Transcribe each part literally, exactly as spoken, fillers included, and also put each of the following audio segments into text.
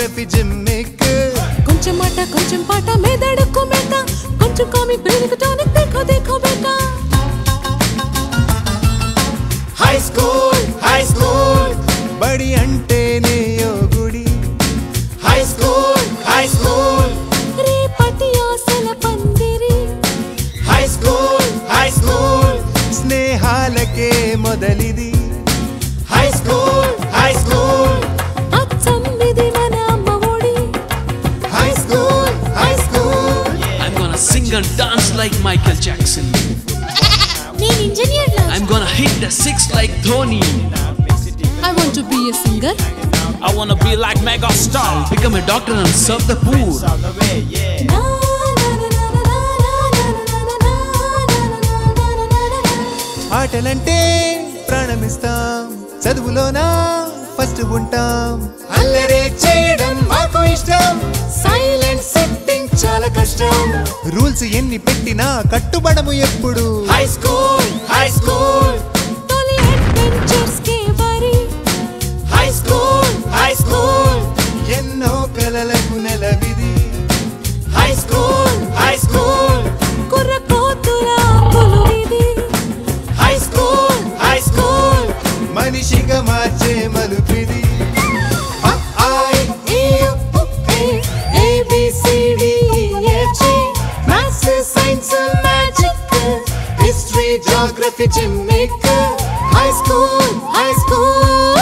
geography gymmick. కొంచెం మాట కొంచెం పాట మెదడుకు మెత కొంచెం కామిక్ బ్రెయిన్ కు టానిక్ देखो देखो बेटा. High school, high school, బడి అంటేనే యో గుడి. High school, high school, రేపటి ఆశల పందిరి. High school, high school, స్నేహాలకే మొదలిది. High school, high school, అచ్చమ్మిది మన అమ్మ ఒడి. High school, high school, I'm gonna sing and dance like Michael Jackson. నేను ఇంజనీర్ లా. I'm gonna hit the six like Dhoni. I want to be a singer. I wanna be like mega star. Become a doctor and serve the poor. ఆటలంటే ప్రాణమిస్తాం, చదువులోనా first ఉంటాం. అల్లరే చేయడం మాకు ఇష్టం, సైలెంట్ సెట్టింగ్ చాలా కష్టం. రూల్స్ ఎన్ని పెట్టినా కట్టుబడము ఎప్పుడు. హై స్కూల్, హై స్కూల్, తొలి అడ్వెంచర్స్ కే వరి. హై స్కూల్, హై స్కూల్, ఎన్నో కలలకు నెలవిది. హై స్కూల్, హై స్కూల్, కుర్ర కోతుల కొలువిది. హై స్కూల్, హై స్కూల్, మనిషిగా మార్చే మలుపిది. Geography gymmick. High school, high school.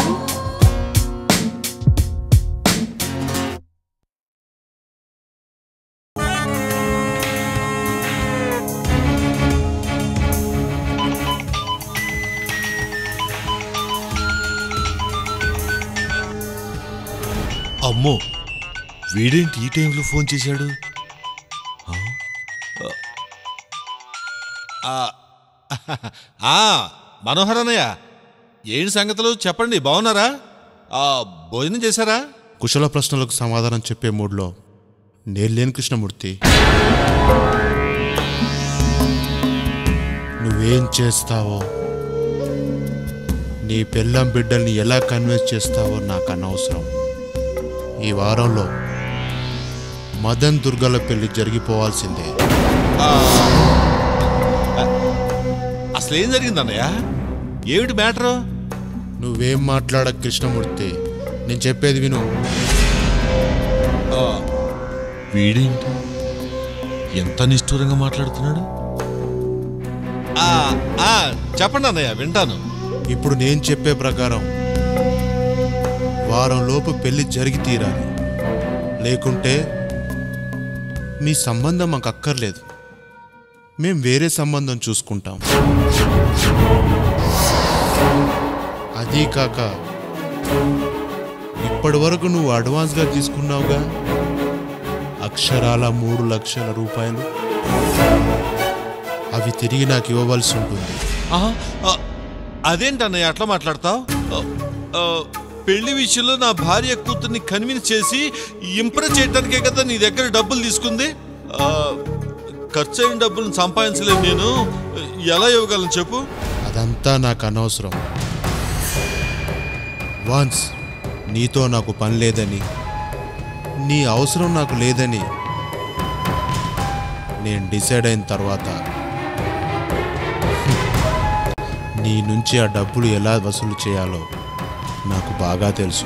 అమ్మో, వీడేంటి ఈ టైంలో ఫోన్ చేశాడు? మనోహర్ అన్నయ్య, ఏంటి సంగతులు చెప్పండి, బాగున్నారా? భోజనం చేశారా? కుశల ప్రశ్నలకు సమాధానం చెప్పే మూడ్లో నేను లేని కృష్ణమూర్తి. నువ్వేం చేస్తావో, నీ పెళ్ళం బిడ్డల్ని ఎలా కన్విన్స్ చేస్తావో నాకు అనవసరం. ఈ వారంలో మదన్ దుర్గల పెళ్లి జరిగిపోవాల్సిందే. అసలు ఏం జరిగింది అన్నయ్య? ఏమిటి మ్యాటరు? నువ్వేం మాట్లాడ కృష్ణమూర్తి, నేను చెప్పేది విను. వీడేంటి ఎంత నిష్ఠూరంగా మాట్లాడుతున్నాడు? చెప్పండి అన్నయ్య, వింటాను. ఇప్పుడు నేను చెప్పే ప్రకారం వారం లోపు పెళ్లి జరిగి తీరాలి, లేకుంటే మీ సంబంధం మాకు అక్కర్లేదు, మేం వేరే సంబంధం చూసుకుంటాం. అదీ కాక ఇప్పటి వరకు నువ్వు అడ్వాన్స్గా తీసుకున్నావుగా అక్షరాల మూడు లక్షల రూపాయలు, అవి తిరిగి నాకు ఇవ్వవలసి ఉంటుంది. అదేంటన్నయ్య అట్లా మాట్లాడతావు? పెళ్లి విషయంలో నా భార్య కూతుర్ని కన్విన్స్ చేసి ఇంప్రెస్ చేయడానికే కదా నీ దగ్గర డబ్బులు తీసుకుంది. ఖర్చు అయిన డబ్బులను సంపాదించలేదు నేను, ఎలా ఇవ్వగలను చెప్పు? అదంతా నాకు అనవసరం. వన్స్ నీతో నాకు పని లేదని, నీ అవసరం నాకు లేదని నేను డిసైడ్ అయిన తర్వాత నీ నుంచి ఆ డబ్బులు ఎలా వసూలు చేయాలో నాకు బాగా తెలుసు.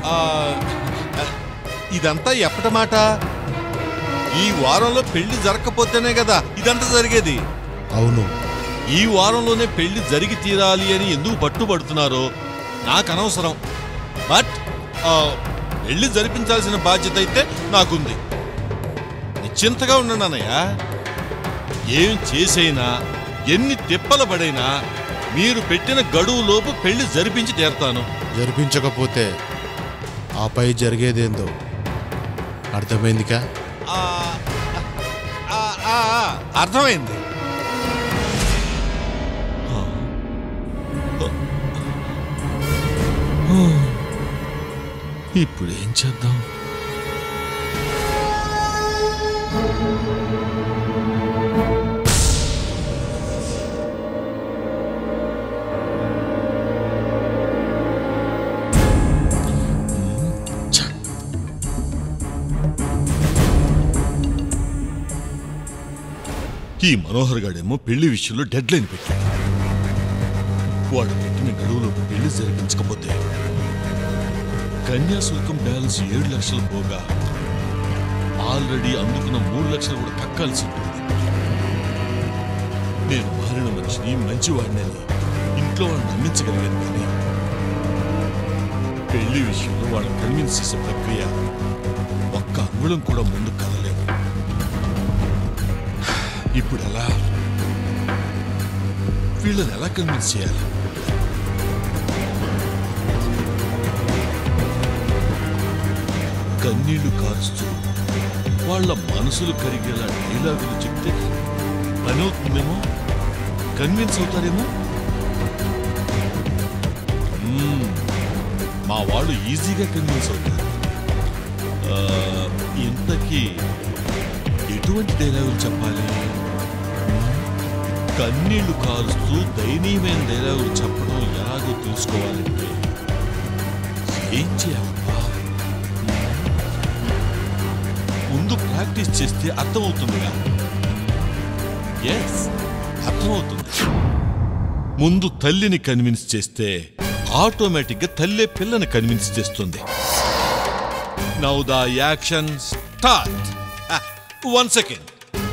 ఇదంతా ఎప్పటి మాట? ఈ వారంలో పెళ్లి జరగకపోతేనే కదా ఇదంతా జరిగేది. అవును, ఈ వారంలోనే పెళ్లి జరిగి తీరాలి అని ఎందుకు పట్టుబడుతున్నారో నాకు అనవసరం. బట్ పెళ్లి జరిపించాల్సిన బాధ్యత అయితే నాకుంది. నిశ్చింతగా ఉండండి అన్నయ్య. ఏం చేసైనా, ఎన్ని తిప్పల పడైనా మీరు పెట్టిన గడువు లోపు పెళ్లి జరిపించి తీరుతాను. జరిపించకపోతే ఆపై జరిగేదేందో అర్థమైందిగా? అర్థమైంది. ఇప్పుడు ఏం చేద్దాం? ఈ మనోహర్ గాడేమో పెళ్లి విషయంలో డెడ్ లైన్ పెట్టాడు. వాడు పెట్టిన గడువులో పెళ్లి జరిపించకపోతే కన్యాశుల్కం బ్యాలెన్స్ ఏడు లక్షలు పోగా ఆల్రెడీ అందుకున్న మూడు లక్షలు కూడా కక్కాల్సి ఉంటుంది. నేను మారిన మనిషిని మంచివాడిని ఇంట్లో వాడిని నమ్మించగలిగాను, కానీ పెళ్లి విషయంలో వాళ్ళని కన్విన్స్ చేసే ప్రక్రియ ఒక్క అంగుళం కూడా ముందు కదలేదు. ఇప్పుడు ఎలా వీళ్ళని ఎలా కన్విన్స్ చేయాలి? కన్నీళ్లు కారుస్తూ వాళ్ళ మనసులు కరిగేలా డైలాగులు చెప్తే పని అవుతుందేమో, కన్విన్స్ అవుతారేమో. మా వాళ్ళు ఈజీగా కన్విన్స్ అవుతారు. ఇంతకీ ఎటువంటి డైలాగులు చెప్పాలి? కన్నీళ్లు కారుస్తూ దయనీయమైన డైలాగులు చెప్పడం ఎలాగో తెలుసుకోవాలంటే ఏం చేయాలబ్బా? ముందు ప్రాక్టీస్ చేస్తే అర్థమవుతుందిగా. ఎస్, అర్థమవుతుంది. ముందు తల్లిని కన్విన్స్ చేస్తే ఆటోమేటిక్గా తల్లే పిల్లని కన్విన్స్ చేస్తుంది. Now the action start. One second.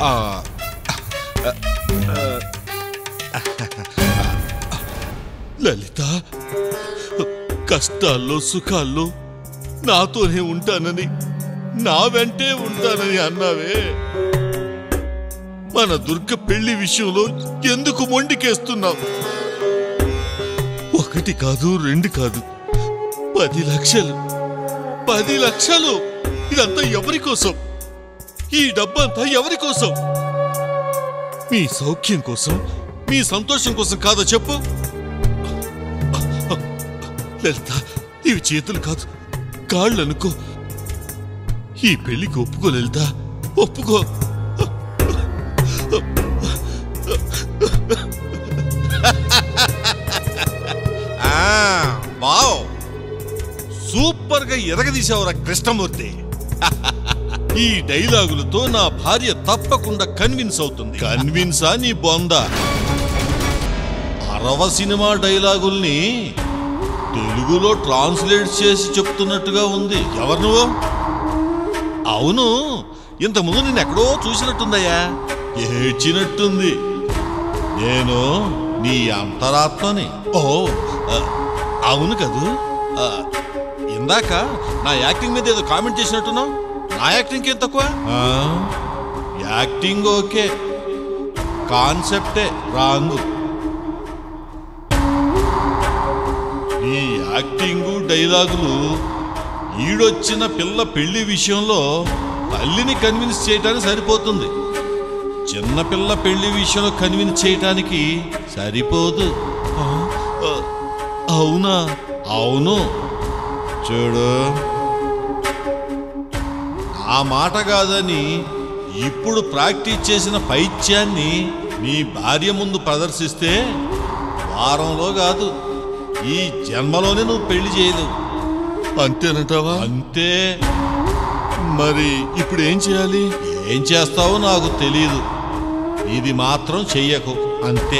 Lalitha, కష్టాల్లో సుఖాల్లో నాతోనే ఉంటానని, నా వెంటే ఉంటానని అన్నావే. మన దుర్గ పెళ్లి విషయంలో ఎందుకు మొండికేస్తున్నావు? ఒకటి కాదు, రెండు కాదు, పది లక్షలు పది లక్షలు ఇదంతా ఎవరి కోసం? ఈ డబ్బంతా ఎవరి కోసం? మీ సౌఖ్యం కోసం, మీ సంతోషం కోసం కాదా చెప్పు? లలిత, ఇవి చేతులు కాదు, కాళ్ళు అనుకో. ఈ పెళ్లికి ఒప్పుకో లలిత, ఒప్పుకో. వావ్, సూపర్ గా ఎరగదీశావురా కృష్ణమూర్తి. ఈ డైలాగులతో నా భార్య తప్పకుండా కన్విన్స్ అవుతుంది. కన్విన్సా నీ బొంద? అరవ సినిమా డైలాగుల్ని తెలుగులో ట్రాన్స్లేట్ చేసి చెప్తున్నట్టుగా ఉంది. ఎవరు నువ్వు? అవును, ఇంతకుముందు నేను ఎక్కడో చూసినట్టుందయ్యా. ఏడ్చినట్టుంది. నేను నీ అంతరాత్మని. ఓ అవును కదూ. ఇందాక నా యాక్టింగ్ మీద ఏదో కామెంట్ చేసినట్టున్నావు. నా యాక్టింగ్ ఏం తక్కువ? యాక్టింగ్ ఓకే, కాన్సెప్టే రాంగు. నీ యాక్టింగు డైలాగులు ఈడొచ్చిన పిల్ల పెళ్లి విషయంలో తల్లిని కన్విన్స్ చేయటానికి సరిపోతుంది. చిన్నపిల్ల పెళ్లి విషయంలో కన్విన్స్ చేయటానికి సరిపోదు. అవునా? అవును. చూడు, ఆ మాట కాదని ఇప్పుడు ప్రాక్టీస్ చేసిన పైత్యాన్ని నీ భార్య ముందు ప్రదర్శిస్తే వారంలో కాదు, ఈ జన్మలోనే నువ్వు పెళ్లి చేయలేవు. అంతేనంటావా? అంతే. మరి ఇప్పుడు ఏం చేయాలి? ఏం చేస్తావో నాకు తెలియదు. ఇది మాత్రం చెయ్యకు, అంతే.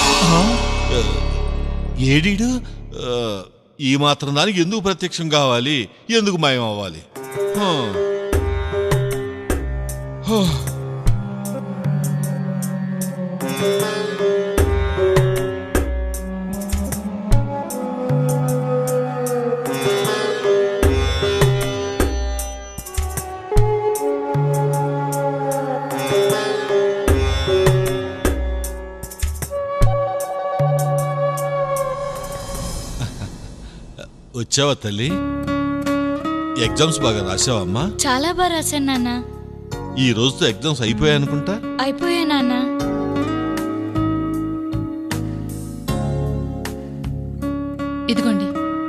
ఏడీడు ఈ మాత్రం దానికి ఎందుకు ప్రత్యక్షం కావాలి? ఎందుకు మాయం అవ్వాలి? వచ్చావా తల్లి? ఎగ్జామ్స్ బాగా రాసావమ్మా? చాలా బాగా రాశాను నాన్న. ఈ రోజుతో ఎగ్జామ్స్ అయిపోయాయి అనుకుంటా. అయిపోయా నాన్న. ఇదిగోండి.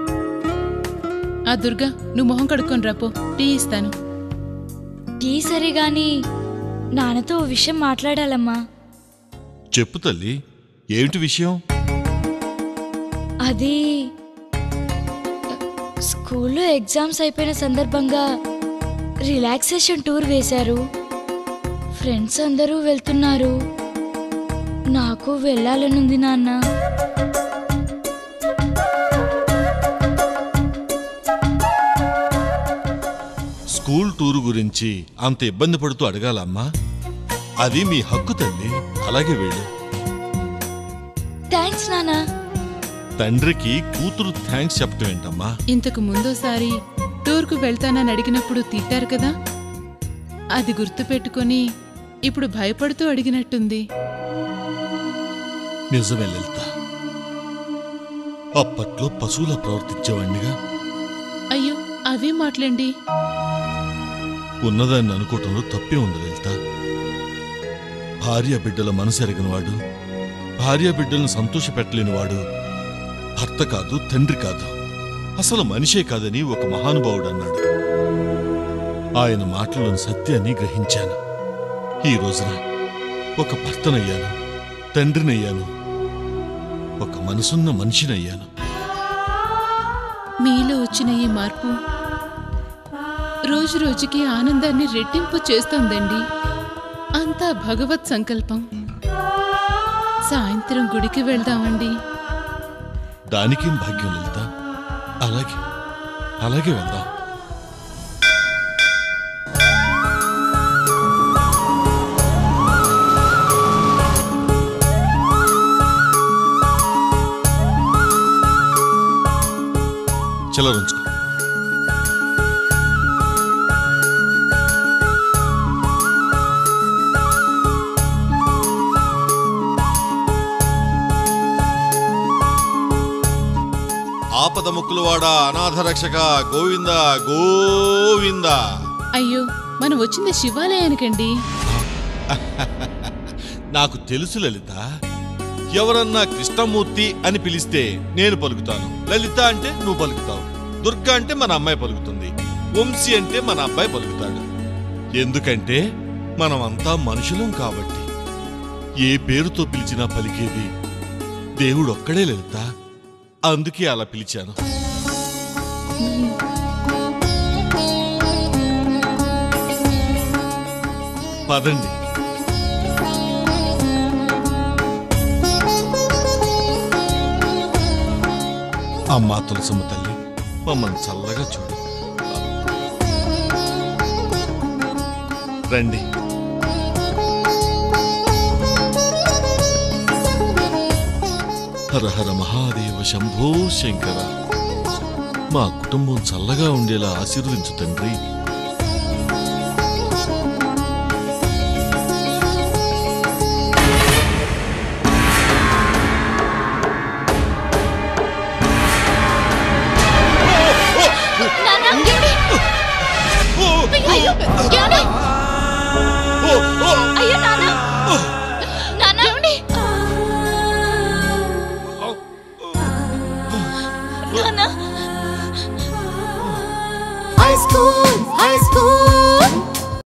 ఆ దుర్గా, నువ్వు మొహం కడుక్కొని రాపో, టీ ఇస్తాను. టీ సరే గాని నాన్నతో ఓ విషయం మాట్లాడాలమ్మా. చెప్పు తల్లి, ఏమిటి విషయం? అది స్కూల్లో ఎగ్జామ్స్ అయిపోయిన సందర్భంగా రిలాక్సేషన్ టూర్ వేశారు. ఫ్రెండ్స్ అందరూ వెళ్తున్నారు. నాకు వెళ్ళాలనుంది నాన్న. స్కూల్ టూర్ గురించి అంత ఇబ్బంది పడుతూ అడగాలమ్మా? అది మీ హక్కు తల్లి. అలాగే వెళ్ళు. థ్యాంక్స్ నాన్న. తండ్రికి కూతురు థ్యాంక్స్ చెప్పటం ఏంటమ్మా? ఇంతకు ముందోసారి టూర్కు వెళ్తానని అడిగినప్పుడు తిట్టారు కదా, అది గుర్తు పెట్టుకుని ఇప్పుడు భయపడుతూ అడిగినట్టుంది. నిజమే లలిత, అప్పట్లో పశువులా ప్రవర్తించేవాణ్ణిగా. అయ్యో అవే మాట్లాడండి. ఉన్నదాన్ని అనుకోవటంలో తప్పే ఉంది లలిత. భార్య బిడ్డల మనసు ఎరగనివాడు, భార్య బిడ్డలను సంతోష పెట్టలేనివాడు భర్త కాదు, తండ్రి కాదు, అసలు మనిషే కాదని ఒక మహానుభావుడు అన్నాడు. ఆయన మాటల్లోని సత్యాన్ని గ్రహించాను. ఈ రోజున ఒక భర్తనయ్యాను, తండ్రినయ్యాను, ఒక మనసున్న మనిషినయ్యాను. మీలో వచ్చిన ఈ మార్పు రోజు రోజుకి ఆనందాన్ని రెట్టింపు చేస్తోందండి. అంతా భగవత్ సంకల్పం. సాయంత్రం గుడికి వెళ్దామండి. దానికేం భాగ్యం లలిత. అలాగే అలాగే వెళ్దాం. చలరుంచుకో. ఆపద ముక్కులవాడ, అనాథ రక్షక, గోవింద గోవింద. అయ్యో మనం వచ్చింది శివాలయానికండి. నాకు తెలుసు లలిత. ఎవరన్నా కృష్ణమూర్తి అని పిలిస్తే నేను పలుకుతాను. లలిత అంటే నువ్వు పలుకుతావు. దుర్గా అంటే మన అమ్మాయి పలుకుతుంది. వంశీ అంటే మన అబ్బాయి పలుకుతాడు. ఎందుకంటే మనమంతా మనుషులం కాబట్టి. ఏ పేరుతో పిలిచినా పలికేది దేవుడు ఒక్కడే లలిత. అందుకే అలా పిలిచాను. పదండి. అమ్మా తులసమ్మ తల్లి, మమ్మల్ని చల్లగా చూడు. రండి. హర హర మహాదేవ శంభో శంకర. మా కుటుంబం చల్లగా ఉండేలా ఆశీర్వదించు తండ్రి. High school, high school.